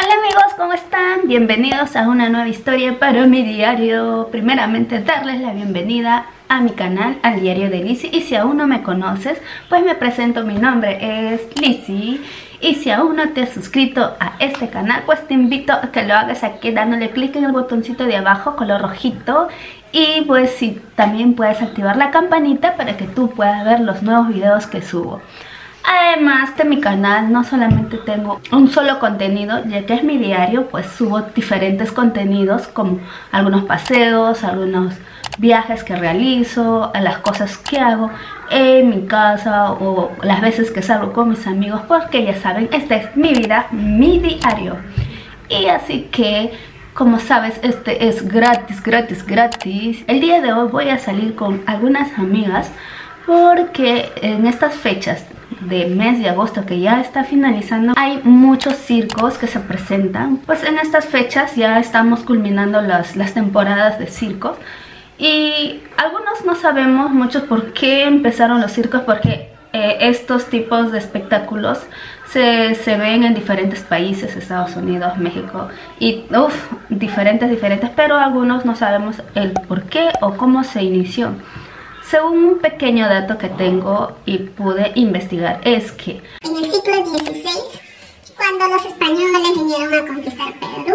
Hola amigos, ¿cómo están? Bienvenidos a una nueva historia para mi diario. Primeramente darles la bienvenida a mi canal, al diario de Lizzy. Y si aún no me conoces, pues me presento, mi nombre es Lizzy. Y si aún no te has suscrito a este canal, pues te invito a que lo hagas aquí dándole clic en el botoncito de abajo color rojito. Y pues si también puedes activar la campanita para que tú puedas ver los nuevos videos que subo. Además de mi canal no solamente tengo un solo contenido, ya que es mi diario, pues subo diferentes contenidos como algunos paseos, algunos viajes que realizo, las cosas que hago en mi casa o las veces que salgo con mis amigos, porque ya saben, esta es mi vida, mi diario. Y así que, como sabes, este es gratis. El día de hoy voy a salir con algunas amigas porque en estas fechas de mes de agosto que ya está finalizando, hay muchos circos que se presentan. Pues en estas fechas ya estamos culminando las temporadas de circos. Y algunos no sabemos mucho por qué empezaron los circos, porque estos tipos de espectáculos se ven en diferentes países, Estados Unidos, México y diferentes, pero algunos no sabemos el por qué o cómo se inició. Según un pequeño dato que tengo y pude investigar, es que en el siglo XVI, cuando los españoles vinieron a conquistar Perú,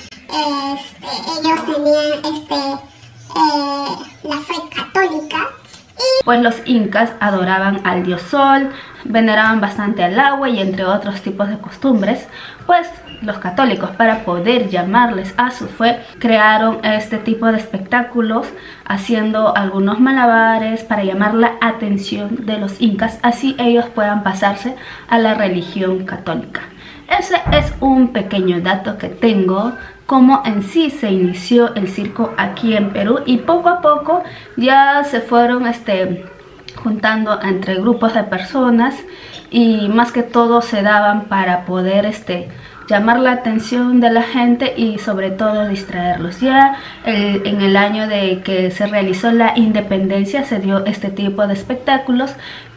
ellos tenían la fe católica. Pues los incas adoraban al dios sol, veneraban bastante al agua y entre otros tipos de costumbres. Pues los católicos, para poder llamarles a su fe, crearon este tipo de espectáculos haciendo algunos malabares para llamar la atención de los incas, así ellos puedan pasarse a la religión católica. Ese es un pequeño dato que tengo, cómo en sí se inició el circo aquí en Perú, y poco a poco ya se fueron juntando entre grupos de personas, y más que todo se daban para poder llamar la atención de la gente y sobre todo distraerlos. Ya en el año de que se realizó la independencia se dio este tipo de espectáculos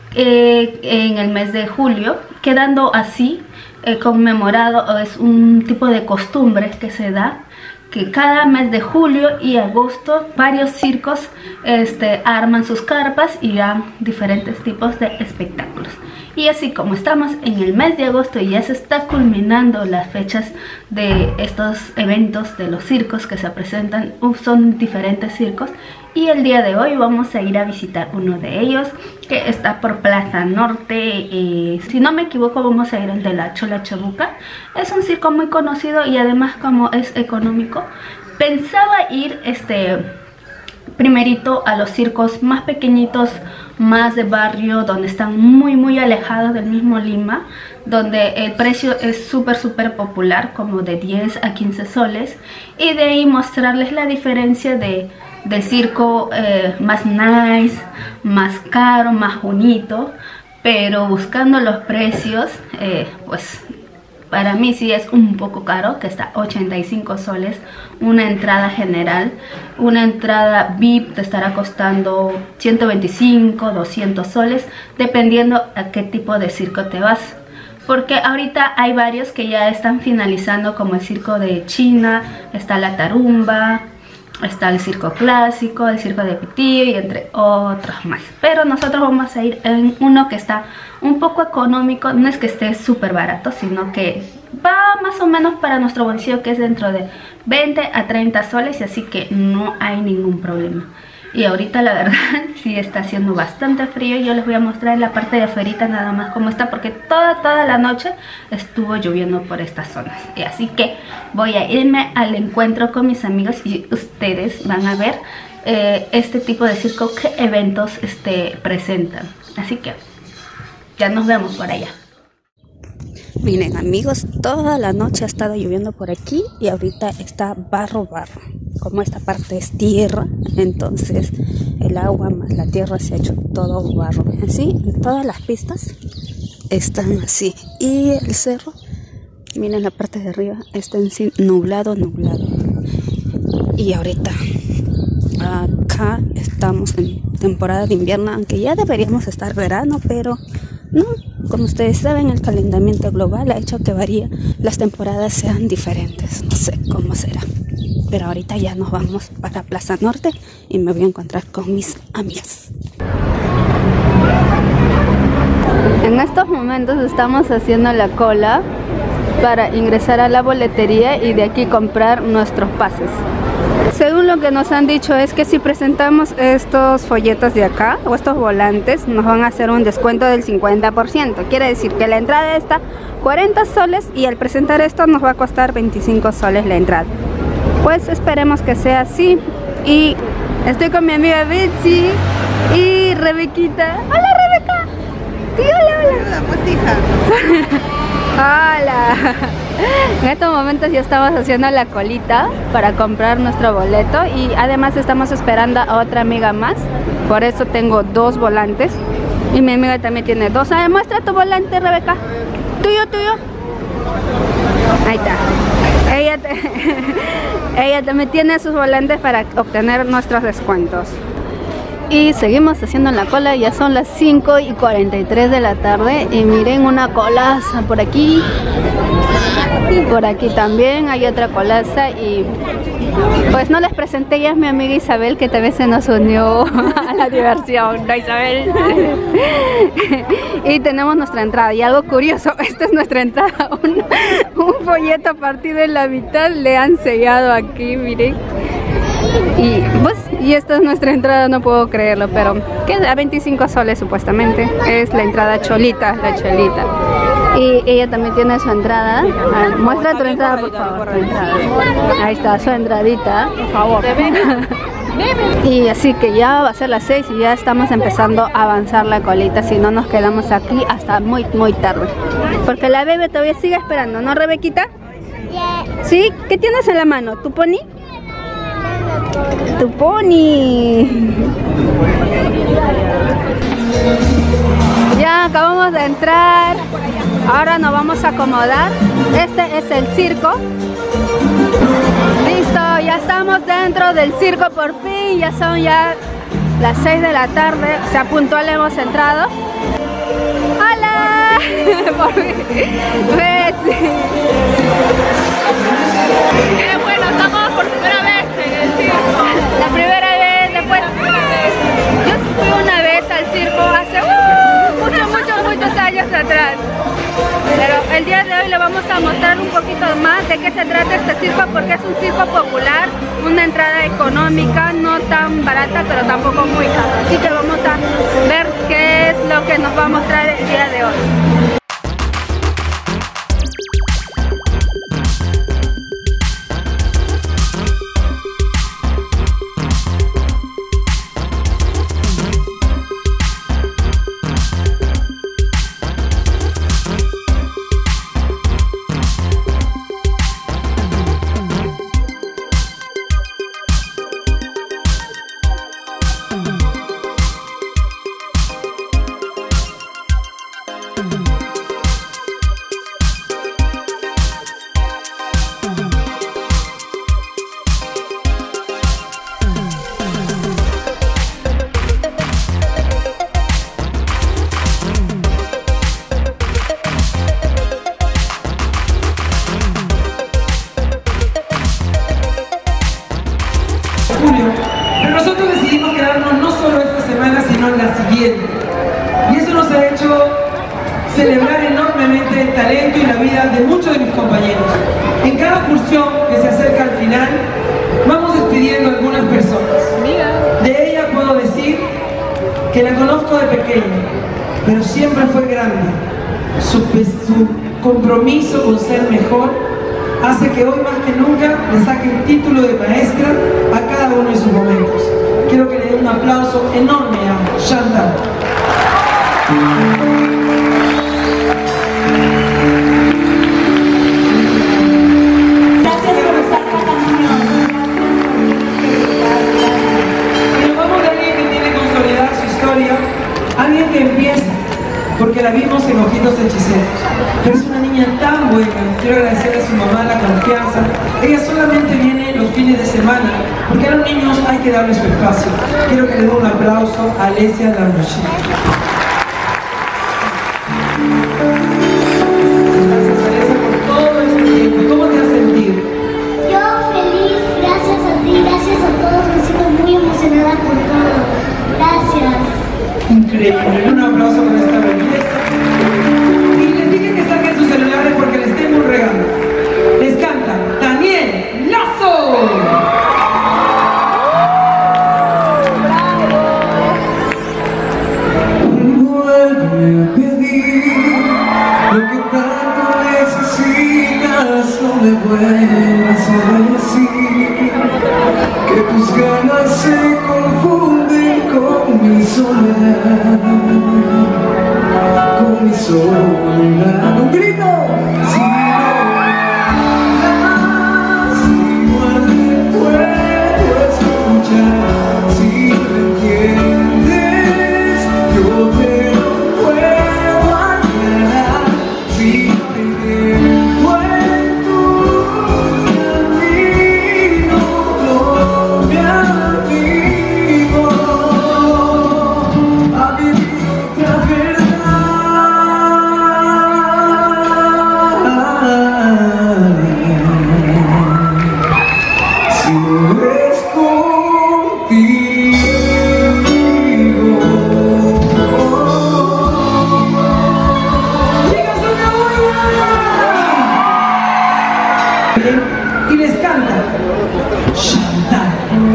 en el mes de julio, quedando así conmemorado, o es un tipo de costumbre que se da, que cada mes de julio y agosto varios circos arman sus carpas y dan diferentes tipos de espectáculos. Y así como estamos en el mes de agosto y ya se está culminando las fechas de estos eventos de los circos que se presentan, son diferentes circos, y el día de hoy vamos a ir a visitar uno de ellos que está por Plaza Norte. Si no me equivoco, vamos a ir al de la Chola Chabuca. Es un circo muy conocido y además, como es económico, pensaba ir primerito a los circos más pequeñitos, más de barrio, donde están muy alejados del mismo Lima, donde el precio es súper popular, como de 10 a 15 soles, y de ahí mostrarles la diferencia del circo más nice, más caro, más bonito. Pero buscando los precios, pues para mí sí es un poco caro, que está 85 soles una entrada general. Una entrada VIP te estará costando 125, 200 soles, dependiendo a qué tipo de circo te vas. Porque ahorita hay varios que ya están finalizando, como el circo de China, está la Tarumba, está el circo clásico, el circo de Pitillo y entre otros más. Pero nosotros vamos a ir en uno que está un poco económico. No es que esté súper barato, sino que va más o menos para nuestro bolsillo, que es dentro de 20 a 30 soles, y así que no hay ningún problema. Y ahorita la verdad sí está haciendo bastante frío. Yo les voy a mostrar en la parte de afuera nada más cómo está, porque toda la noche estuvo lloviendo por estas zonas. Y así que voy a irme al encuentro con mis amigos y ustedes van a ver este tipo de circo, qué eventos presentan. Así que ya nos vemos por allá. Miren amigos, toda la noche ha estado lloviendo por aquí y ahorita está barro. Como esta parte es tierra, entonces el agua más la tierra se ha hecho todo barro. Así, todas las pistas están así. Y el cerro, miren la parte de arriba, está en sí nublado. Y ahorita acá estamos en temporada de invierno, aunque ya deberíamos estar verano, pero No, como ustedes saben, el calentamiento global ha hecho que las temporadas sean diferentes. No sé cómo será. Pero ahorita ya nos vamos para Plaza Norte y me voy a encontrar con mis amigas. En estos momentos estamos haciendo la cola para ingresar a la boletería y de aquí comprar nuestros pases. Según lo que nos han dicho es que si presentamos estos folletos de acá o estos volantes nos van a hacer un descuento del 50%. Quiere decir que la entrada está 40 soles y al presentar esto nos va a costar 25 soles la entrada. Pues esperemos que sea así. Y estoy con mi amiga Betsy y Rebequita. ¡Hola, Rebeca! Sí, hola, hola. Pues, hija. Hola. En estos momentos ya estamos haciendo la colita para comprar nuestro boleto y además estamos esperando a otra amiga más. Por eso tengo 2 volantes y mi amiga también tiene 2. A ver, muestra tu volante, Rebeca. Tuyo, tuyo. Ahí está. Ella también tiene sus volantes para obtener nuestros descuentos. Y seguimos haciendo la cola, ya son las 5:43 de la tarde y miren una colaza por aquí y por aquí también hay otra colaza y pues no les presenté, ya es mi amiga Isabel que también se nos unió a la diversión, ¿no, Isabel? Y tenemos nuestra entrada y algo curioso, esta es nuestra entrada, un folleto partido en la mitad le han sellado aquí, miren. Y pues, y esta es nuestra entrada, no puedo creerlo, pero que a 25 soles supuestamente es la entrada cholita, la cholita. Y ella también tiene su entrada. Muestra tu entrada, por favor, tu entrada. Ahí está, su entradita, por favor. Y así que ya va a ser las 6 y ya estamos empezando a avanzar la colita, si no nos quedamos aquí hasta muy tarde. Porque la bebé todavía sigue esperando, ¿no, Rebequita? ¿Sí? ¿Qué tienes en la mano? ¿Tu pony? Tu pony. Ya acabamos de entrar. Ahora nos vamos a acomodar. Este es el circo. Listo, ya estamos dentro del circo por fin. Ya son las 6 de la tarde. O sea, puntual hemos entrado. ¡Hola! Betsy. ¡Qué bueno! Estamos por primera vez en el circo. La primera vez, después. Yo fui una vez al circo hace muchos años atrás. Pero el día de hoy le vamos a mostrar un poquito más de qué se trata este circo, porque es un circo popular, una entrada económica, no tan barata, pero tampoco muy cara. Así que vamos a ver qué es lo que nos va a mostrar el día de hoy. Pero nosotros decidimos quedarnos no solo esta semana, sino la siguiente. Y eso nos ha hecho celebrar enormemente el talento y la vida de muchos de mis compañeros. En cada función que se acerca al final, vamos despidiendo a algunas personas. De ella puedo decir que la conozco de pequeña, pero siempre fue grande. Su compromiso con ser mejor hace que hoy más que nunca le saque el título de maestra a cada uno de sus momentos. Quiero que le den un aplauso enorme a Chantal. Gracias por estar con la canción. Pero vamos de alguien que tiene consolidada su historia, alguien que empieza, porque la vimos en Ojitos Hechiceros. Pero es una niña tan buena, quiero agradecerle a su mamá la confianza. Ella solamente viene los fines de semana, porque a los niños hay que darle su espacio. Quiero que le dé un aplauso a Alesia Laroche. me vuelvas a decir que tus ganas se confunden con mi soledad, con mi soledad. ¡Un grito! Si no me amas, igual te puedo escuchar. Si me entiendes, yo te lo puedo aclarar. Si no hay tiempo en tu camino, no me animo a vivir otra verdad. Si no es contigo. Y les canta Chantal.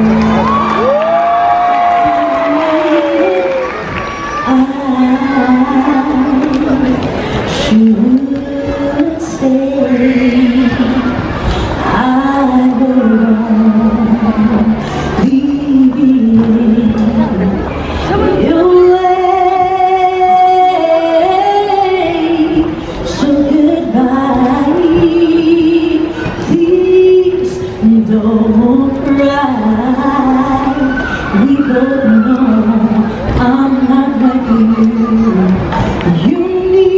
Don't cry, we both know I'm not like you. You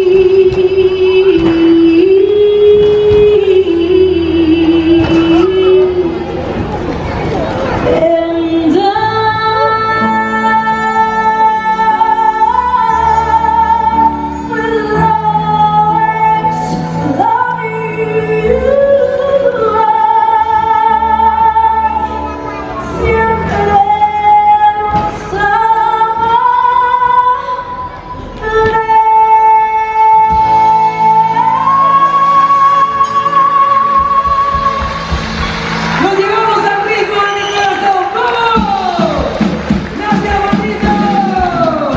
need, and I will always love you. ¡Nos llevamos al ritmo de mi corazón! ¡Vamos! ¡Gracias, bonitos!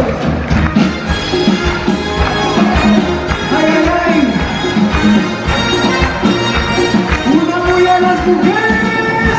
¡Ay, ay, ay! ¡Una muy a las mujeres!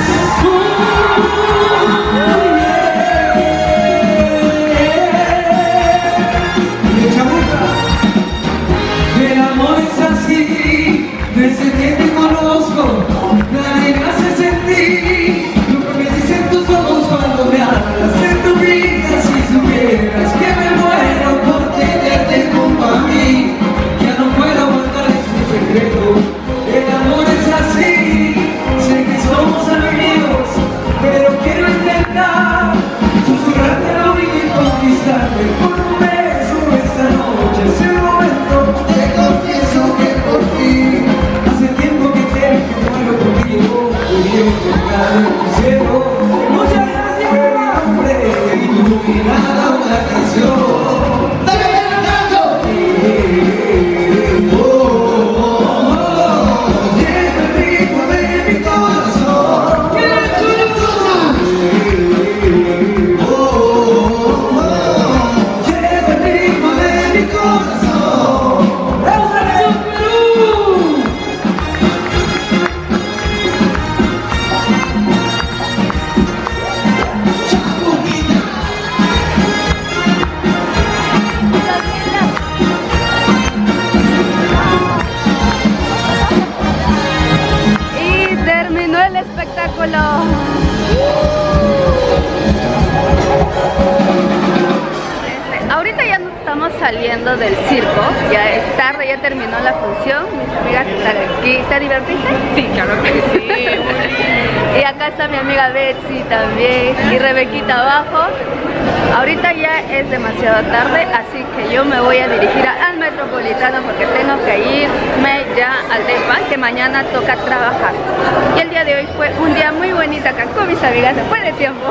¡Y echa boca! El amor es así, desde que te conozco, nadie me hace sentir lo que me dicen tus ojos cuando me hablas de tu vida. Si supieras que me muero por tenerte junto a mí, ya no puedo aguantar este secreto. El amor es así, sé que somos amigos, pero quiero intentar susurrarte al oído y conquistarte por un beso esta noche. Es el momento, te confieso que por ti hace tiempo que quiero que muero contigo. Quiero tocar el cielo. Muchas gracias, hombre, y tu mirada una canción. ¡Dale, Leonardo! Lleva el ritmo de mi corazón. Lleva el ritmo de mi corazón. ¡Vamos a Perú! Y terminó el espectáculo. Ahorita ya nos estamos saliendo del circo, ya es tarde, ya terminó la función. Mis amigas están aquí. ¿Te divertiste? Sí, claro que sí. Y acá está mi amiga Betsy también y Rebequita abajo. Ahorita ya es demasiado tarde, así que yo me voy a dirigir al Metropolitano porque tengo que irme ya al DEPA, que mañana toca trabajar. Y el día de hoy fue un día muy bonito acá con mis amigas, después de tiempo,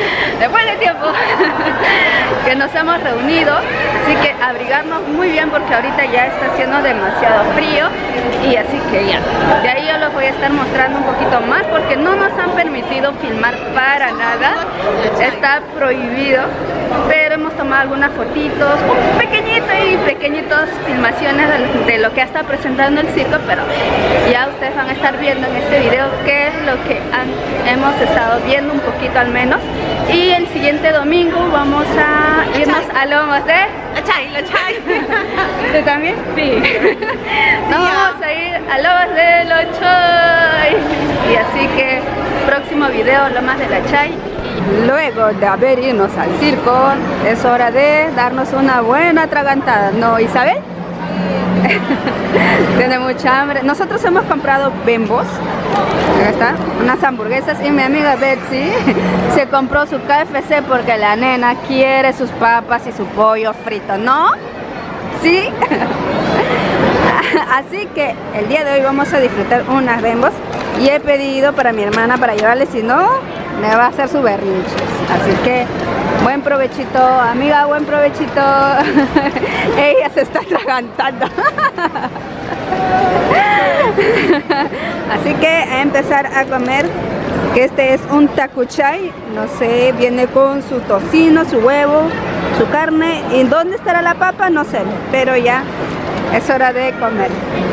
que nos hemos reunido, así que abrigarnos muy bien porque ahorita ya está haciendo demasiado frío y así que ya, de ahí yo los voy a a estar mostrando un poquito más porque no nos han permitido filmar para nada, está prohibido, pero hemos tomado algunas fotitos, un pequeñitos filmaciones de lo que está presentando el circo, pero ya ustedes van a estar viendo en este video qué es lo que hemos estado viendo un poquito al menos. Y el siguiente domingo vamos a irnos a Lomas de La Chay. ¿Tú también? Sí. Nos vamos a ir a Lomas de La Chay. Y así que próximo video, Lomas de La Chay. Luego de haber irnos al circo, es hora de darnos una buena atragantada, ¿no, Isabel? Tiene mucha hambre. Nosotros hemos comprado Bembos, acá está, unas hamburguesas, y mi amiga Betsy se compró su KFC porque la nena quiere sus papas y su pollo frito, ¿no? ¿Sí? Así que el día de hoy vamos a disfrutar unas Bembos y he pedido para mi hermana para llevarle, si no me va a hacer su berrinche. Así que buen provechito, amiga, buen provechito. Ella se está atragantando. Así que a empezar a comer, que este es un tacuchay, no sé, viene con su tocino, su huevo, su carne, y dónde estará la papa, no sé, pero ya es hora de comer.